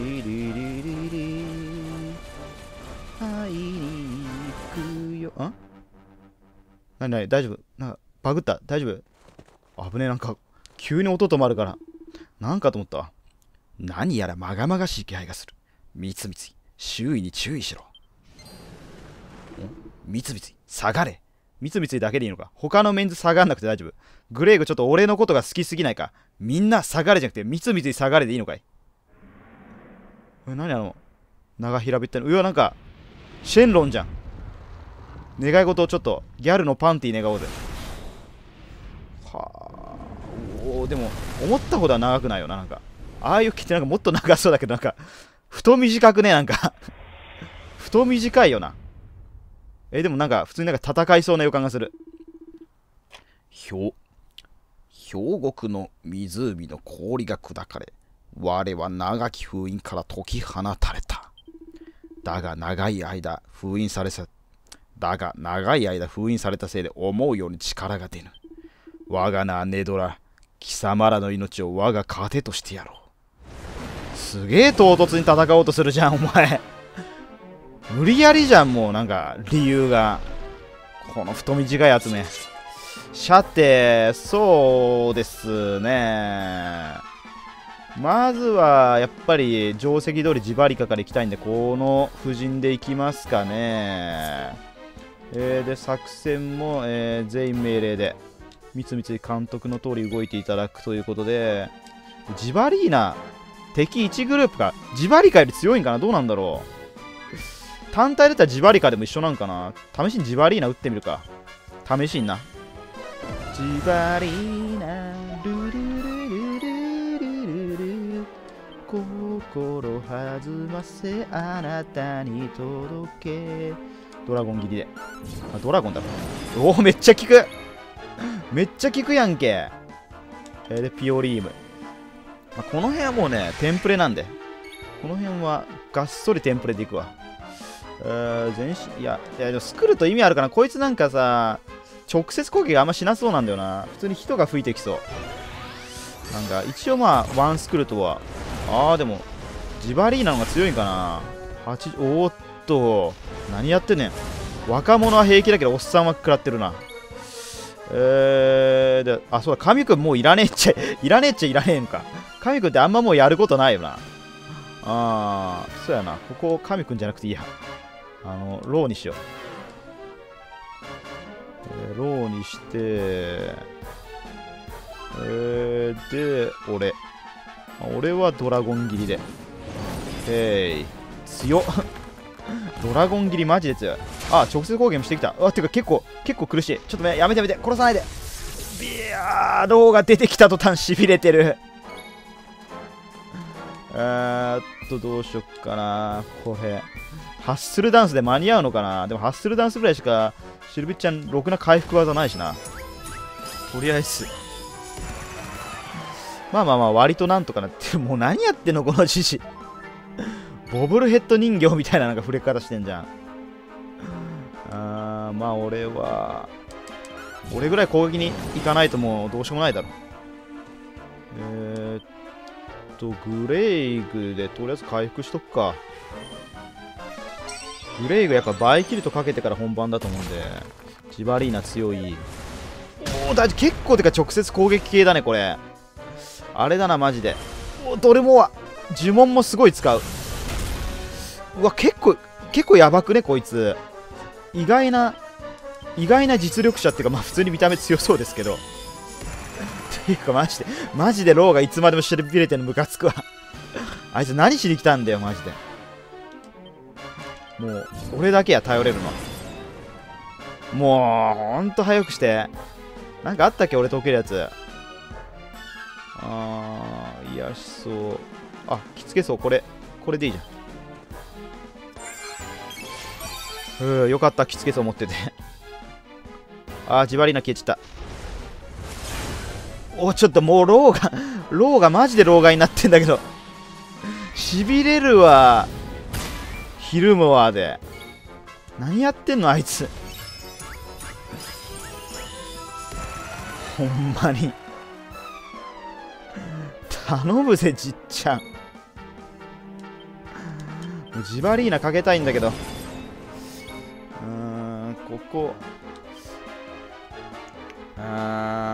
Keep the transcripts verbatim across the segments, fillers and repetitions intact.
リリリリリ会いに行くよ。んなになに大丈夫なんかバグった大丈夫危ねえなんか急に音止まるからなんかと思ったわ。何やらまがまがしい気配がする。みつみつい周囲に注意しろ。みつみつい下がれ。みつみついだけでいいのか。他のメンズ下がんなくて大丈夫。グレーグちょっと俺のことが好きすぎないか。みんな下がれじゃなくてみつみつい下がれでいいのかい。え何あの長平べったいの。うわなんかシェンロンじゃん。願い事をちょっとギャルのパンティー願おうぜ。はあおでも思ったほどは長くないよな。なんかああいう木ってなんかもっと長そうだけどなんか太短くねなんか太短いよな。えでもなんか普通になんか戦いそうな予感がする。氷氷国の湖の氷が砕かれ我は長き封印から解き放たれた。だが長い間封印されさだが長い間封印されたせいで思うように力が出ぬ。我が名はネドラ。貴様らの命を我が糧としてやろう。すげえ唐突に戦おうとするじゃんお前無理やりじゃんもうなんか理由が。この太短いやつね。さてそうですねまずはやっぱり定石通りジバリカから行きたいんでこの布陣で行きますかね。えー、で作戦も、えー、全員命令でみつみつ監督の通り動いていただくということでジバリーナ敵いちグループか。ジバリカより強いんかなどうなんだろう。単体だったらジバリカでも一緒なんかな。試しにジバリーナ打ってみるか。試しにな。ジバリーナルルルルルルルル心弾ませあなたに届け。ドラゴン切りであドラゴンだろ。おおめっちゃ効くめっちゃ効くやんけ。えー、でピオリーム、まあ、この辺はもうねテンプレなんでこの辺はがっそりテンプレでいくわ。えー、全身いやいやでもスクルと意味あるかな。こいつなんかさ直接攻撃あんましなそうなんだよな。普通に人が吹いてきそう。なんか一応まあワンスクルとはあーでもジバリーナの方が強いんかな。はちおーっと何やってんねん。若者は平気だけどおっさんは食らってるな。えー、であそうだ神くんもういらねえっちゃいらねえっちゃいらねえんか。神くんってあんまもうやることないよな。あーそうやな。ここ神くんじゃなくていいや。あのローにしよう。えー、ローにしてえー、で俺俺はドラゴン切りでへい強っドラゴン切りマジで強い。あ直接攻撃もしてきた。あてか結構結構苦しい。ちょっとやめてやめて殺さないで。ビヤーローが出てきた途端しびれてるえーっとどうしよっかな。これハッスルダンスで間に合うのかな。でもハッスルダンスぐらいしかシルビッちゃんろくな回復技ないしな。とりあえずまあまあまあ割となんとかなって。もう何やってんのこの獅子。ボブルヘッド人形みたいななんか触れ方してんじゃん。あーまあ俺は俺ぐらい攻撃に行かないともうどうしようもないだろ。えー、っとグレイグでとりあえず回復しとくか。グレイグやっぱバイキルトかけてから本番だと思うんで、ジバリーナ強い。おおだ結構てか直接攻撃系だねこれ。あれだなマジで。おどれもは呪文もすごい使う。うわ結構結構やばくねこいつ。意外な意外な実力者っていうか、まあ普通に見た目強そうですけどっていうかマジでマジでローがいつまでもしびれてるのムカつくわあいつ何しに来たんだよマジで。もう俺だけや頼れるの。もうほんと早くして。なんかあったっけ俺解けるやつ。あー、癒やしそう。あ、きつけそう。これこれでいいじゃん。うー、よかった。きつけそう持っててあー、ジバリーナ消えちゃった。お、ちょっともうローがローがマジで老害になってんだけどしびれるわ。ヒルモアで何やってんのあいつほんまに頼むぜじっちゃん。もうジバリーナかけたいんだけど、うーんここあ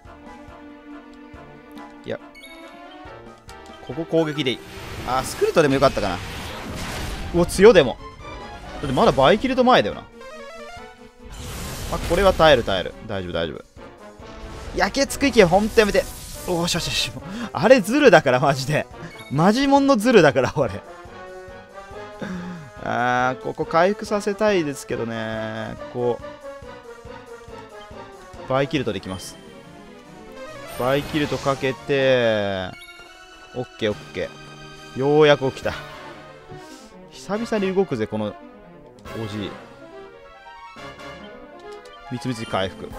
ーいやここ攻撃でいい。あースクルトでもよかったかな。うお強でもだってまだバイキルト前だよな。まあ、これは耐える耐える。大丈夫大丈夫。焼けつく息ほんとやめて。おーしよしよし。あれズルだからマジでマジモンのズルだから俺あーここ回復させたいですけどね。こうバイキルトできます。バイキルトかけてオッケーオッケー。ようやく起きた。久々に動くぜこのおじい。みつみつ回復。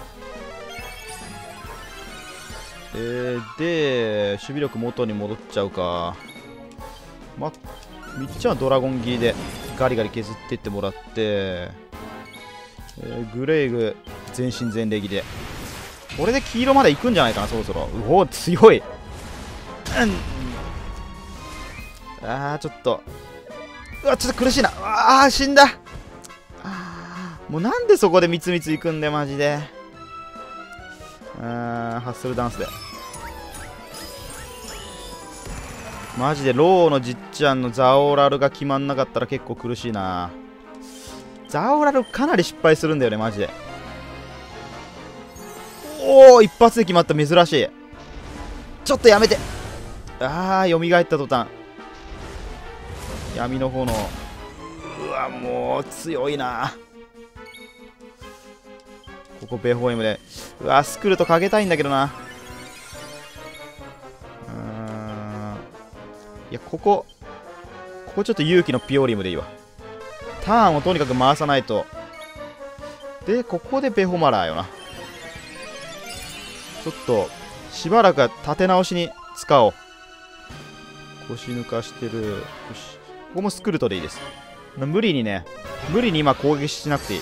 えー、で守備力元に戻っちゃうか。まみっちゃんはドラゴン切りでガリガリ削っていってもらって、えー、グレイグ全身全霊切りでこれで黄色まで行くんじゃないかなそろそろ。うお強い、うん、あーちょっとうわちょっと苦しいな。あー死んだ。あもうなんでそこでみつみついくんだよマジで。あーハッスルダンスでマジでローのじっちゃんのザオラルが決まんなかったら結構苦しいな。ザオラルかなり失敗するんだよねマジで。おお一発で決まった。珍しい。ちょっとやめて。あー蘇った途端闇の炎。うわもう強いな。ここベホエムでうわスクルトかけたいんだけどな。うーんいやここここちょっと勇気のピオリムでいいわ。ターンをとにかく回さないと。でここでベホマラーよな。ちょっとしばらくは立て直しに使おう。腰抜かしてる。よしここもスクルトでいいです。無理にね無理に今攻撃しなくていい。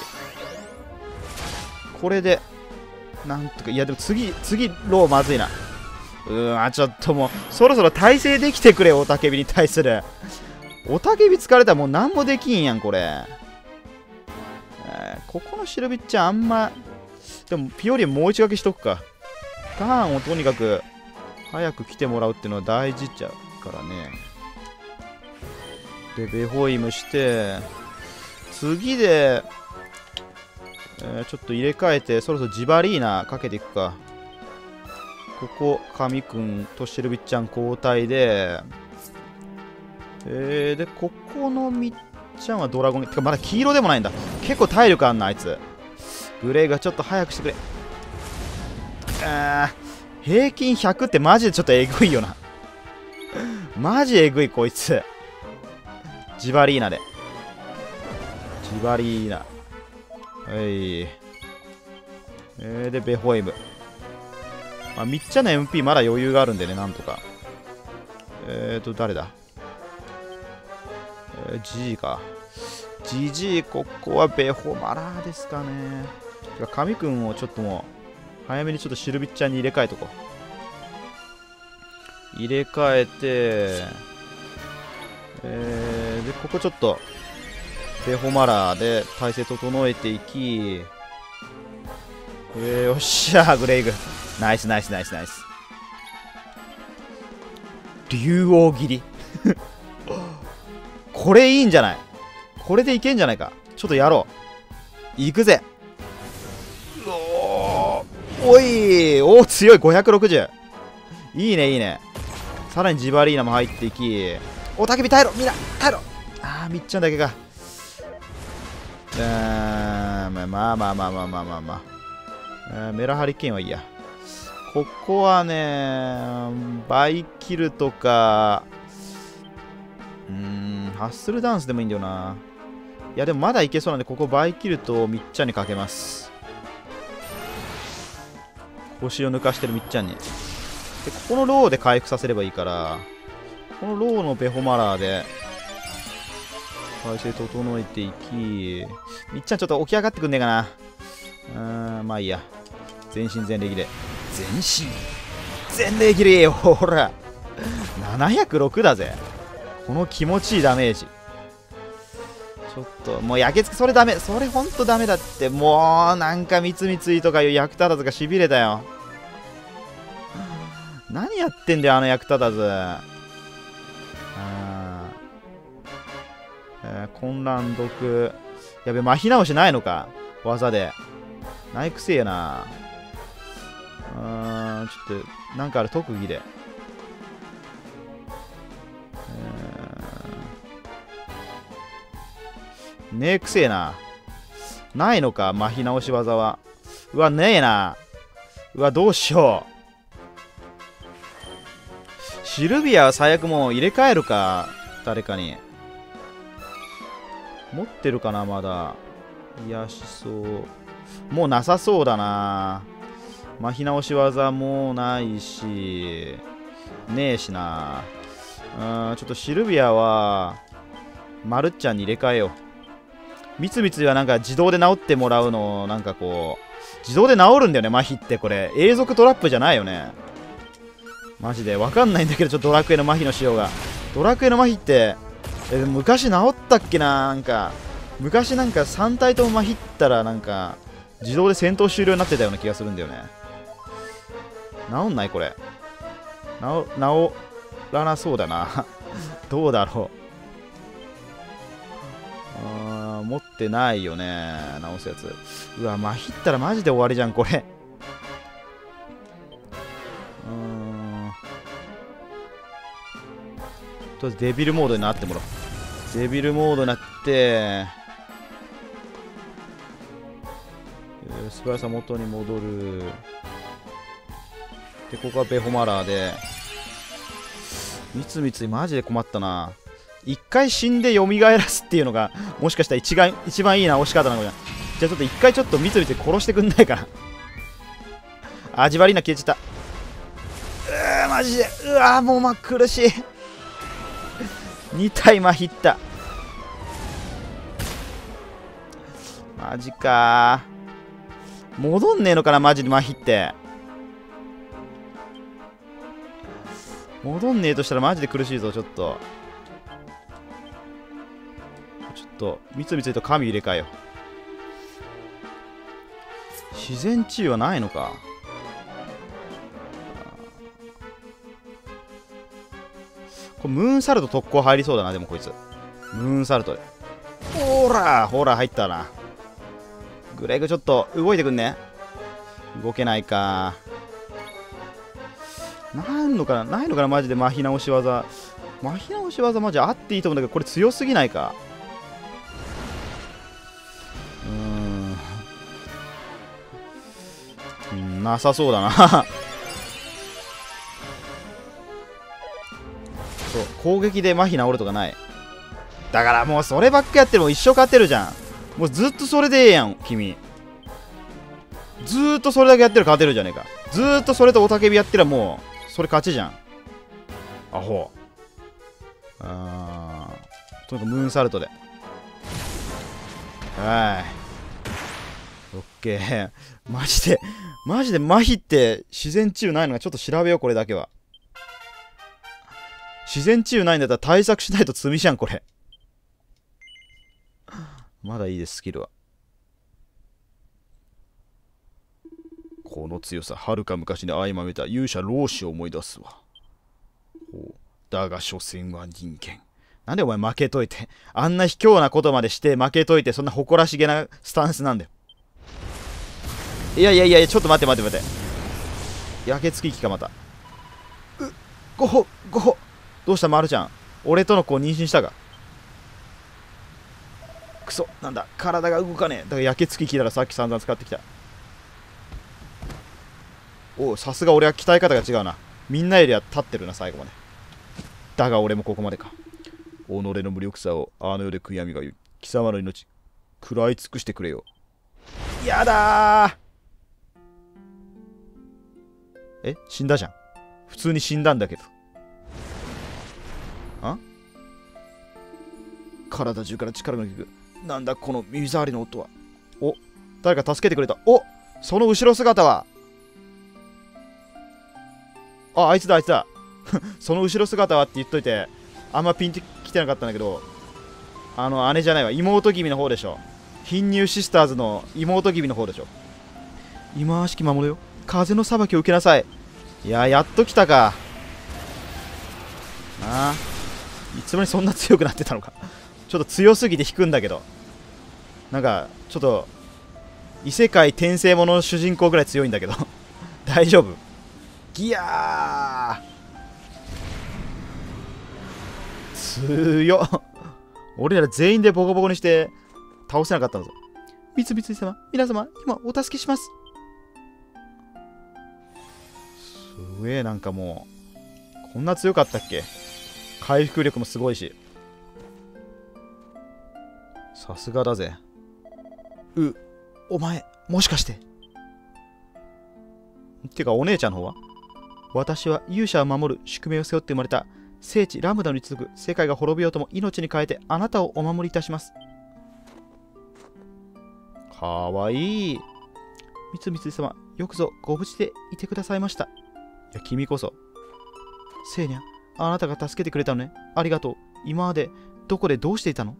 これでなんとか。いやでも次次ローまずいな。うーんちょっともうそろそろ耐性できてくれ。雄たけびに対する雄たけび疲れたらもう何もできんやんこれ。えー、ここのシルビッチャーあんまでもピオリンもう一掛けしとくか。ターンをとにかく早く来てもらうっていうのは大事っちゃうからね。でベホイムして次で、えー、ちょっと入れ替えてそろそろジバリーナかけていくか。ここ神くんとシルビッちゃん交代で、えー、でここのみっちゃんはドラゴンてかまだ黄色でもないんだ。結構体力あんなあいつ。グレイがちょっと早くしてくれ。あー平均ひゃくってマジでちょっとえぐいよなマジえぐいこいつ。ジバリーナでバリーナ。はい。えー、で、ベホエム。まあ、みっちゃんの エムピー まだ余裕があるんでね、なんとか。えーと、誰だ、えー、G か。ジジイ、ここはベホマラーですかね。てか、神くんをちょっともう、早めにちょっとシルビッちゃんに入れ替えとこう。入れ替えて、えー、で、ここちょっと、ベホマラーで体勢整えていき、えー、よっしゃー、グレイグ。ナイスナイスナイスナイス。竜王切り。これいいんじゃない？これでいけんじゃないか。ちょっとやろう。行くぜ。おー、おいおー、強い。ごひゃくろくじゅう。いいねいいね。さらにジバリーナも入っていき、おたけび耐えろ、みんな耐えろ。あー、みっちゃんだけか。うーん、まあまあまあまあまあまあまあ、まあ、メラハリケーンはいいや。ここはね、バイキルとか、うーん、ハッスルダンスでもいいんだよな。いや、でもまだいけそうなんで、ここバイキルとみっちゃんにかけます。腰を抜かしてるみっちゃんに。で、ここのローで回復させればいいから、このローのベホマラーで、体勢整えていき、みっちゃんちょっと起き上がってくんねえかな。うーん、まあいいや。全身全霊切れ。全身全霊切れよ、ほら。ななひゃくろくだぜ。この気持ちいいダメージ。ちょっと、もう焼けつけ、それダメ。それほんとダメだって。もう、なんかみつみついとかいう役立たずがしびれたよ。何やってんだよ、あの役立たず。あえー、混乱毒。やべ、麻痺直しないのか。技で。ないくせえやな。うーん、ちょっと、なんかある、特技で。えー、ねえくせえな。ないのか、麻痺直し技は。うわ、ねえな。うわ、どうしよう。シルビアは最悪もう入れ替えるか。誰かに。持ってるかな、まだ。いやしそう。もうなさそうだな。麻痺直し技もないし、ねえしな。うーん、ちょっとシルビアは、まるっちゃんに入れ替えよう。みつみつはなんか自動で治ってもらうの、なんかこう、自動で治るんだよね、麻痺ってこれ。永続トラップじゃないよね。マジで。わかんないんだけど、ちょっとドラクエの麻痺の仕様が。ドラクエの麻痺って、え、昔治ったっけな、なんか。昔なんかさん体とも麻痺ったらなんか、自動で戦闘終了になってたような気がするんだよね。治んないこれ。治、治らなそうだな。どうだろう。あー、持ってないよね。直すやつ。うわ、麻痺ったらマジで終わりじゃん、これ。うーん。とりあえずデビルモードになってもらおう。デビルモードになって、素早さ元に戻る。で、ここはベホマラーで。みつみつマジで困ったな。一回死んで蘇らすっていうのが、もしかしたら一番、一番いい直し方なのかな。じゃあちょっと一回ちょっとみつみつ殺してくんないかな。あ、ジバリーナ消えちゃった。うー、マジで。うわー、もうま苦しい。に体麻痺った。マジかー。戻んねえのかな、マジで麻痺って。戻んねえとしたらマジで苦しいぞ、ちょっと。ちょっと、みつみつと神入れ替えよう。自然治癒はないのか。これムーンサルト特攻入りそうだな、でもこいつ。ムーンサルトで。ほらほら、入ったな。グレイグちょっと動いてくんね。動けないか。なんのかな、ないのかな、マジで麻痺直し技。麻痺直し技マジあっていいと思うんだけど、これ強すぎないか。うーん。うん、なさそうだな。そう、攻撃で麻痺治るとかない。だからもうそればっかやってるも一生勝てるじゃん。 もうずっとそれでええやん、君。ずーっとそれだけやってる勝てるじゃねえか。ずーっとそれと雄たけびやってりゃもう、それ勝ちじゃん。アホ。あー。とにかくムーンサルトで。はい。オッケー。マジで、マジで麻痺って自然治癒ないのかちょっと調べよう、これだけは。自然治癒ないんだったら対策しないと罪じゃん、これ。まだいいです、スキルは。この強さ、はるか昔に相まめた勇者老子を思い出すわ。だが所詮は人間。なんでお前負けといて、あんな卑怯なことまでして負けといて、そんな誇らしげなスタンスなんだよ。いやいやいや、ちょっと待って待って待って。焼けつき機かまた。うっ、ゴホ、ゴホ。どうしたマルちゃん。俺との子を妊娠したか。クソ、なんだ、体が動かねえ。だから焼けつき機だらさっき散々使ってきた。おう、さすが俺は鍛え方が違うな。みんなよりは立ってるな、最後まで。だが俺もここまでか。己の無力さをあの世で悔やみが言う。貴様の命、食らい尽くしてくれよ。やだー。え、死んだじゃん。普通に死んだんだけど。あ？体中から力が抜く。なんだこの耳障りの音は。お、誰か助けてくれた。お、その後ろ姿は。あ、あいつだあいつだ。その後ろ姿はって言っといて、あんまピンときてなかったんだけど、あの姉じゃないわ、妹君の方でしょ。貧乳シスターズの妹君の方でしょ。忌まわしき守れよ、風の裁きを受けなさい。いや、やっと来たか。ああ、いつもにそんな強くなってたのか。ちょっと強すぎて引くんだけど、なんかちょっと異世界転生ものの主人公ぐらい強いんだけど大丈夫？ギヤー強っ。俺ら全員でボコボコにして倒せなかったんだぞ。三つ三つ様、皆様今お助けします。すげえ、なんかもうこんな強かったっけ。回復力もすごいし、さすがだぜ。う、お前もしかして。てかお姉ちゃんの方は。私は勇者を守る宿命を背負って生まれた聖地ラムダに続く。世界が滅びようとも命に変えてあなたをお守りいたします。かわいい。みつみつ様、よくぞご無事でいてくださいました。いや、君こそ。セーニャ、あなたが助けてくれたのね。ありがとう。今までどこでどうしていたの？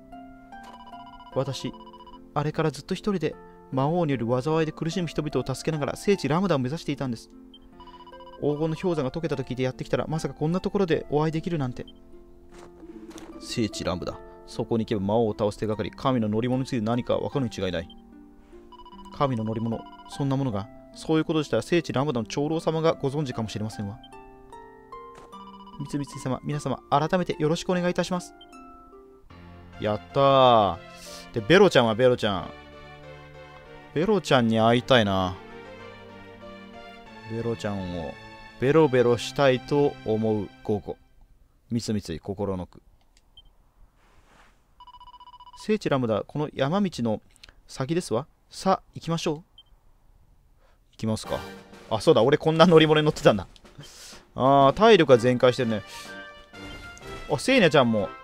私、あれからずっと一人で魔王による災いで苦しむ人々を助けながら聖地ラムダを目指していたんです。黄金の氷山が溶けたと聞いてやってきたら、まさかこんなところでお会いできるなんて。聖地ラムダ、そこに行けば魔王を倒す手がかり、神の乗り物について何か分かるに違いない。神の乗り物、そんなものが。そういうことでしたら聖地ラムダの長老様がご存知かもしれませんわ。みつみつ様、皆様改めてよろしくお願いいたします。やったー。で、ベロちゃんはベロちゃん。ベロちゃんに会いたいな。ベロちゃんをベロベロしたいと思う午後。みつみつい心の句。聖地ラムダ、この山道の先ですわ。さあ、行きましょう。行きますか。あ、そうだ、俺こんな乗り物に乗ってたんだ。あー、体力が全開してるね。あ、セーニャちゃんも。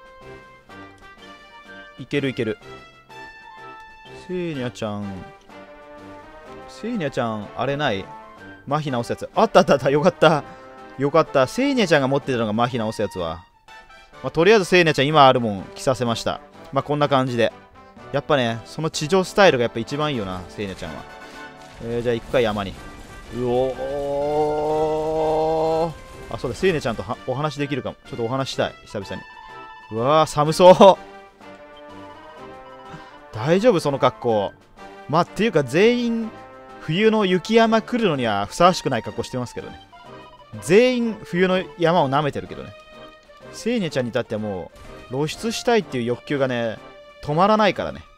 いけるいける。セーニャちゃん。セーニャちゃん、あれない？麻痺直すやつ。あったあったあった。よかった。よかった。セーニャちゃんが持ってたのが麻痺直すやつは。まあ、とりあえずセーニャちゃん今あるもん着させました。まあこんな感じで。やっぱね、その地上スタイルがやっぱ一番いいよな、セーニャちゃんは。えー、じゃあ行くか、山に。うおー。あ、そうだ、セーネちゃんとはお話できるかも。ちょっとお話したい、久々に。うわー、寒そう。大丈夫、その格好。まあ、っていうか、全員、冬の雪山来るのにはふさわしくない格好してますけどね。全員、冬の山を舐めてるけどね。セーネちゃんに至ってはもう、露出したいっていう欲求がね、止まらないからね。